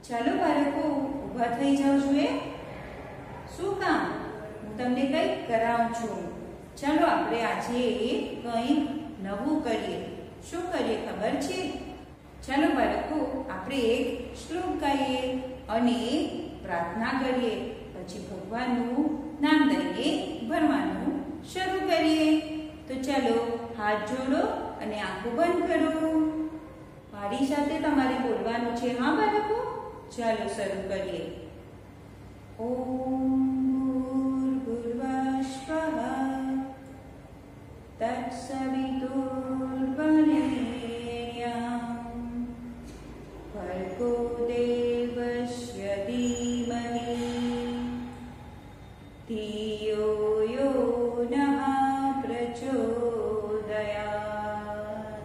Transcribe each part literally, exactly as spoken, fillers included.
ચાલો બાળકો ઊભા થઈ જાઓ જોઈએ. શું કામ? હું તમને કંઈક કરાવું છું. ચાલો આપણે આજે કંઈક નવું કરીએ. શું કરીએ ખબર છે? ચાલો બાળકો આપણે એક શ્લોક ગાઈએ અને પ્રાર્થના કરીએ. પછી ભગવાનનું નામ લઈને ભણવાનું શરૂ કરીએ. તો ચાલો હાથ જોડો અને આંખો બંધ કરો. મારી સાથે તમારે બોલવાનું છે. હા બાળકો, ચાલો શરૂ કરીએ. ઓમ ભૂર્ભુવઃ તત્સવિતુર્વરેણ્યં ભર્ગો દેવસ્ય ધીમહિ ધિયો યો નઃ પ્રચોદયાત.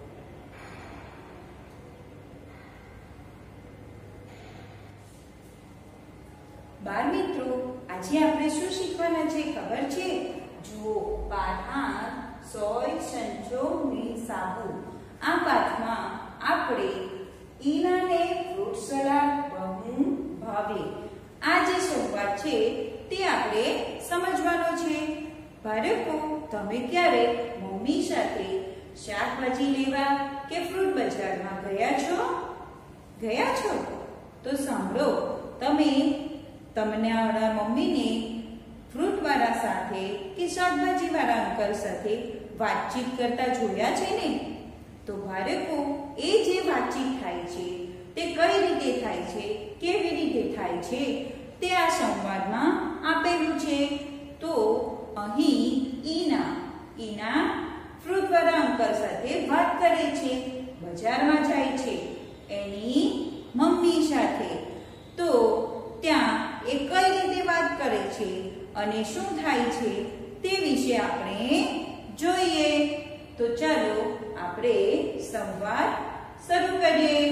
બાળ મિત્રો, આજે આપણે શું શીખવાના છે ખબર છે? જુઓ, પાઠ આઠ સોય સંચો ને સાબુ. આ પાઠમાં આપણે ઈનાને ફ્રૂટ સલાડ બહુ ભાવે આ જે સંવાદ છે તે આપણે સમજવાનો છે. બાળકો, તમે ક્યારે મમ્મી સાથે શાકભાજી લેવા કે ફ્રૂટ બજારમાં ગયા છો? ગયા છો? તો સાંભળો, તમે તમને મમ્મીને ફ્રૂટ વાળા સાથે કે શાકભાજી વાળા અંકલ સાથે વાતચીત કરતા જોયા છે ને? તો બાળકો, એ જે વાતચીત થાય છે તે કઈ રીતે થાય છે, કેવી રીતે થાય છે તે આ સંવાદમાં આપેલું છે. તો અહીં ઈના ઈના ફ્રૂટ વાળા અંકલ સાથે વાત કરે છે. બજારમાં જાય છે એની મમ્મી સાથે. તો ત્યાં એ કઈ રીતે વાત કરે છે અને શું થાય છે તે વિશે આપણે જોઈએ. તો ચાલો આપણે સંવાદ શરૂ કરીએ.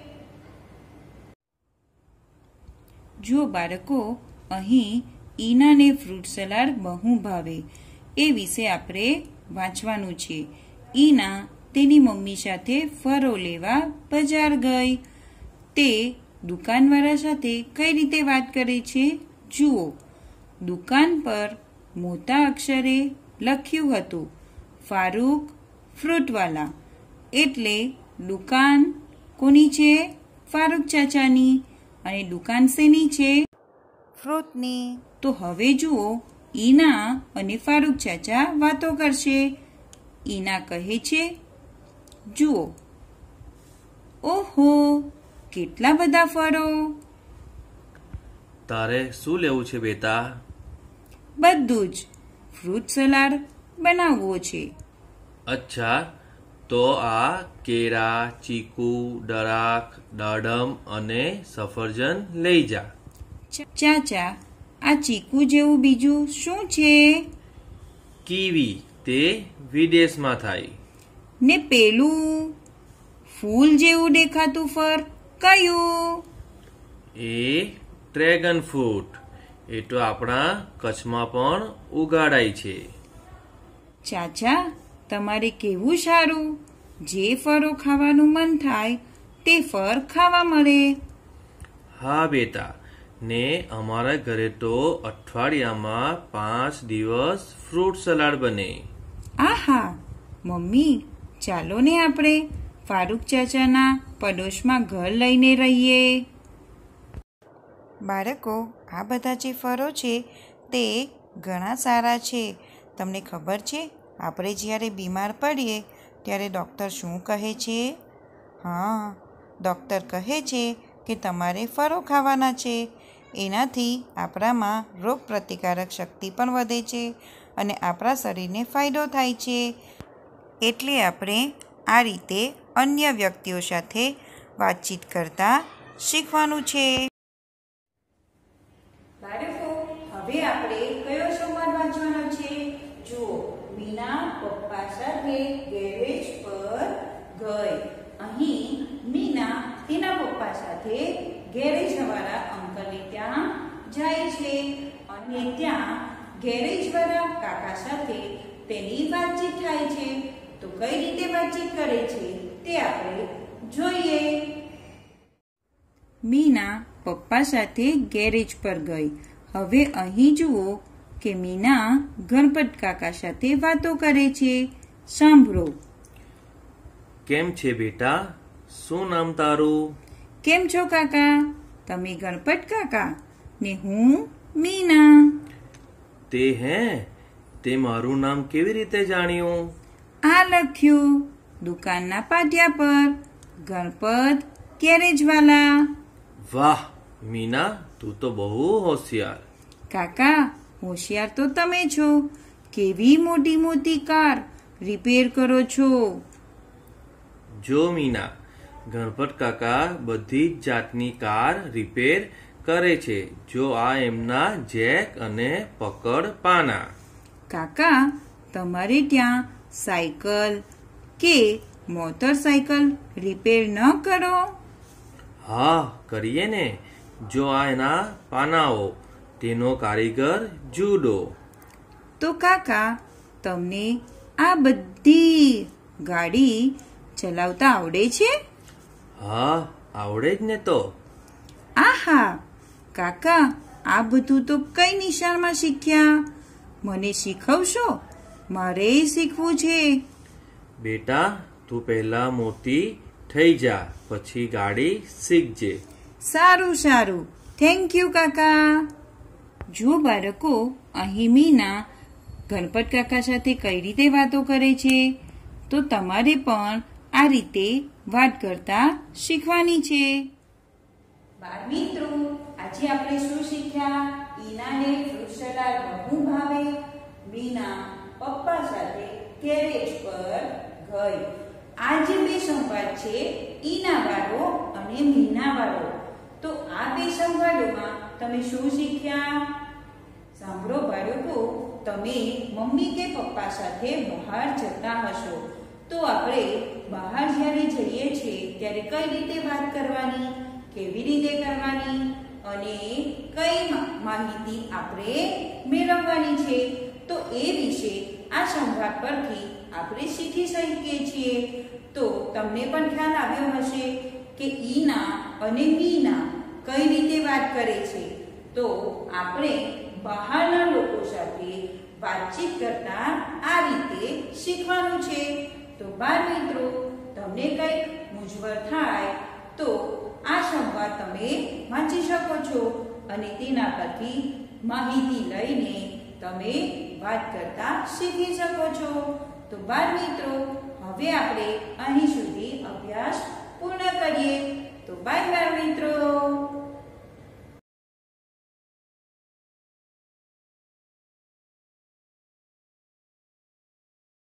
જો બાળકો, અહીં ઈનાને ફ્રૂટ સલાડ બહુ ભાવે એ વિશે આપણે વાંચવાનું છે. ઈના તેની મમ્મી સાથે ફળો લેવા બજાર ગઈ. તે દુકાનવાળા સાથે કઈ રીતે વાત કરે છે જુઓ. દુકાન પર મોટા અક્ષરે લખ્યું હતું ફારૂક ફ્રૂટવાલા. એટલે દુકાન કોની છે? ફારૂક ચાચાની. અને દુકાન શેની છે? ફ્રૂટની. તો હવે જુઓ, ઈના અને ફારૂક ચાચા વાતો કરશે. ઈના કહે છે, જુઓ, ઓહો, કેટલા બધા ફળો. તારે શું લેવું છે બેટા? બધું જ. ફ્રૂટ સલાડ બનાવવો છે. અચ્છા, તો આ કેળા, ચીકુ, દરાક, દાડમ અને સફરજન લઈ જા. ચાચા, આ ચીકુ જેવું બીજું શું છે? કીવી, તે વિદેશમાં થાય. ને પેલું ફૂલ જેવું દેખાતું ફળ કયું? એ ડ્રેગન ફ્રૂટ. એ તો આપણા કચ્છમાં પણ ઉગાડાય છે. ચાચા, તમારે કેવું સારું. જે ફળો ખાવાનું મન થાય તે ફળ ખાવા મળે. હા બેટા, ને અમારા ઘરે તો અઠવાડિયામાં પાંચ દિવસ ફ્રૂટ સલાડ બને. આહા, મમ્મી, ચાલો ને આપણે ફારૂક ચાચાના પડોશમાં ઘર લઈને રહીએ. બાળકો, આ બધા જે ફળો છે તે ઘણા સારા છે. તમને ખબર છે, આપણે જ્યારે બીમાર પડીએ ત્યારે ડૉક્ટર શું કહે છે? હા, ડૉક્ટર કહે છે કે તમારે ફળો ખાવાના છે. એનાથી આપણામાં રોગ પ્રતિકારક શક્તિ પણ વધે છે અને આપણા શરીરને ફાયદો થાય છે. એટલે આપણે આ રીતે અન્ય વ્યક્તિઓ સાથે વાતચીત કરતા શીખવાનું છે. બાળકો, હવે આપણે કયો સંવાદ વાંચવાનો છે? જુઓ, મીના પપ્પા સાથે ગેરેજ પર ગઈ. અહીં મીના તેના પપ્પા સાથે ગેરેજ વાળા અંકલને ત્યાં જાય છે અને ત્યાં ગેરેજ વાળા કાકા સાથે તેની વાતચીત થાય છે. તો કઈ રીતે વાતચીત કરે છે તે આપણે જોઈએ. મીના પપ્પા સાથે ગેરેજ પર ગઈ. હવે અહીં જુઓ કે મીના ગણપત કાકા સાથે વાતો કરે છે. સાંભળો. કેમ છે બેટા? શું નામ તારું? કેમ છો કાકા? તમે ગણપત કાકા ને હું મીના. તે હે તે મારું નામ કેવી રીતે જાણ્યું? આ લખ્યું દુકાનના પાટિયા પર, ગણપત ગેરેજવાલા. વાહ મીના, તું તો બહુ હોશિયાર. કાકા, હોશિયાર તો તમે છો. કેવી મોટી મોટી કાર રિપેર કરો છો. જો મીના, ગણપત કાકા બધી જ જાતની કાર રિપેર કરે છે. જો આ એમના જેક અને પકડ પાના. કાકા, તમારે ત્યાં સાયકલ કે મોટરસાયકલ રિપેર ન કરો? હા કરીએ ને. જો આ એના પાનાઓ, તેનો કારીગર જુડો. તો કાકા, તમને આ બધી ગાડી ચલાવતા આવડે છે? હા આવડે જ ને તો. આહા કાકા, આ બધું તો કઈ નિશાળમાં શીખ્યા? મને શીખવશો? મારે શીખવું છે. બેટા, તું પહેલા મોટી થઈ જા, પછી ગાડી શીખજે. સારું સારું, થેન્ક યુ કાકા. જો બાળકો, અહીં મીના ગણપત કાકા સાથે કઈ રીતે વાતો કરે છે, તો તમારે પણ આ રીતે વાત કરતા શીખવાની છે. બાળ મિત્રો, આજે આપણે શું શીખ્યા? ઈનાને ફ્રૂટ સલાડ બહુ ભાવે. મીના પપ્પા સાથે ગેરેજ પર ગઈ. આ જે બે સંવાદ છે, ઈના વાળો અને મીના વાળો. તો આ બે સંવાદોમાં તમે શું શીખ્યા? સાંભળો બાળકો, તમે મમ્મી કે પપ્પા સાથે બહાર જતા હશો, તો આપણે બહાર જ્યારે જઈએ છીએ ત્યારે કઈ રીતે વાત કરવાની, કેવી રીતે કરવાની અને કઈ માહિતી આપણે મેળવવાની છે, તો એ વિશે આ સંવાદ પરથી આપણે શીખી શકીએ છીએ. તો તમને પણ ખ્યાલ આવ્યો હશે કે ઈના અને મીના કઈ રીતે વાત કરે છે. તો આપણે બહારના લોકો સાથે વાતચીત કરતા આ રીતે શીખવાનું છે. તો બાળ મિત્રો, તમને કંઈક મૂંઝવણ થાય તો આ સંવાદ તમે વાંચી શકો છો અને તેના પરથી માહિતી લઈને તમે વાત કરતા શીખી શકો છો. તો બાળ મિત્રો, હવે આપણે અહીં સુધી અભ્યાસ પૂર્ણ કરીએ. તો બાય બાય મિત્રો.